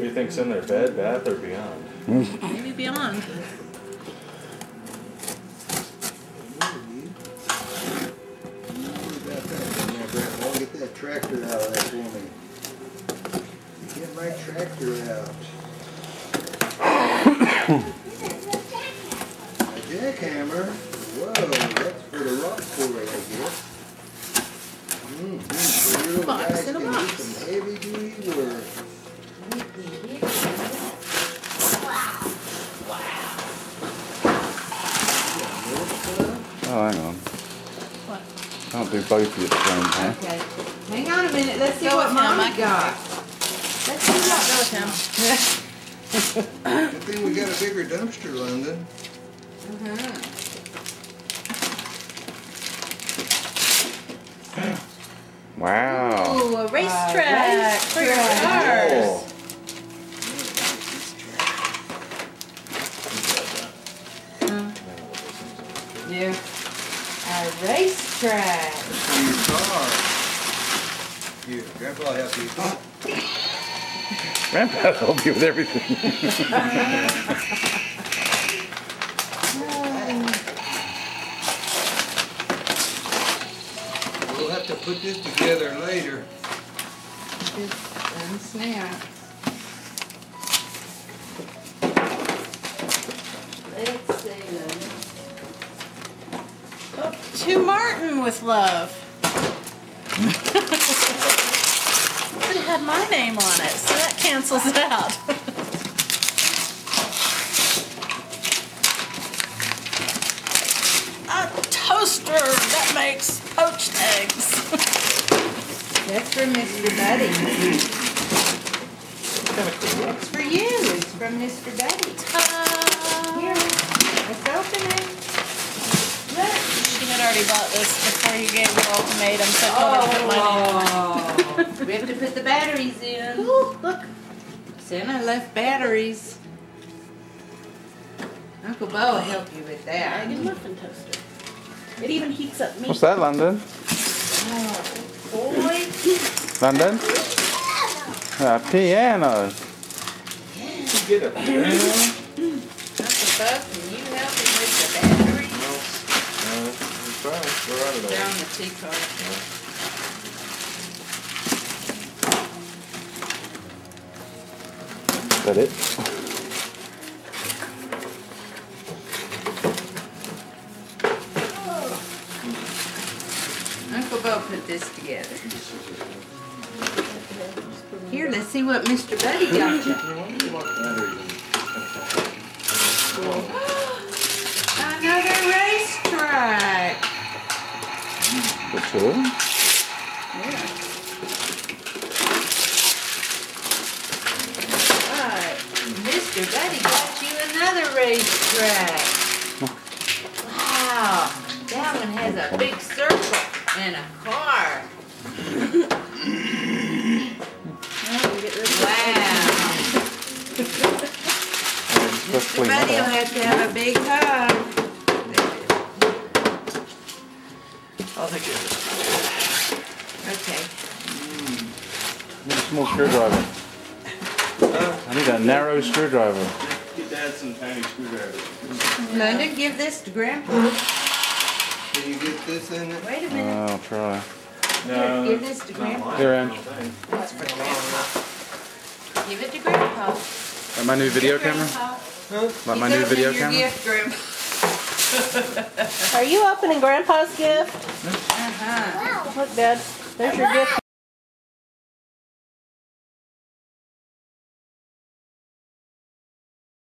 do you think's in there? Bed, bath, or beyond? Maybe beyond. Get that tractor out of there for me. Get my tractor out. A jackhammer. Whoa, that's for the rock quarry, I guess. Box in a Guys can do box. some heavy duty work. Oh, hang on. What? Can't do both of you at the same time. Okay. Hang on a minute. Let's see Go what with him, Mommy I got. Let's see Go what. with him. Good thing we got a bigger dumpster, London. Wow. Ooh, a racetrack for your cars. Yeah. A racetrack. For your car. Here, Grandpa will help you. Grandpa's help you with everything. We'll have to put this together later. Just unsnap. Let's see. Oh, to Martin with love. It had my name on it, so that cancels it out. A toaster that makes poached eggs. That's for Mr. Buddy. Kind of cool. It's for you. It's from Mr. Buddy. Here. Let's open it. Look. She had already bought this before you gave her ultimatum, so I told her to put my name on it. We have to put the batteries in. Ooh, look. Santa left batteries. Uncle Bo will help you with that. Egg and muffin toaster. It even heats up meat. What's that, London? Boy. London? A piano. You get a piano? Uncle Bo, can you help him with the batteries? I'm trying. We're out of They're there. on the tea card. Is that it? Uncle Bo put this together. Here, let's see what Mr. Buddy got you. Another racetrack. The tool? Yeah. Alright, Mr. Buddy got you another racetrack. Wow, that one has a big circle and a car. Wow. Let's Mr. clean Buddy will that up. have to have a big hug. I'll take it. Okay. Need a small screwdriver. I need a narrow screwdriver. Get Dad some tiny screwdrivers. London, give this to Grandpa. Can you get this in it? Wait a minute. I'll try. No. Give this to Grandpa. Here, Em. That's for Grandpa. Give it to Grandpa. Like my new video camera? Like my new video camera? Your gift, Grandpa. Are you opening Grandpa's gift? Uh-huh. Look, Dad. There's your gift.